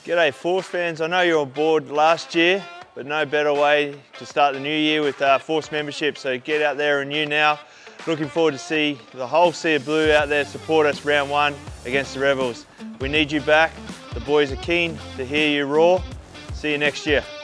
G'day Force fans, I know you're on board last year, but no better way to start the new year with Force membership, so get out there and renew now. Looking forward to see the whole Sea of Blue out there support us round 1 against the Rebels. We need you back, the boys are keen to hear you roar. See you next year.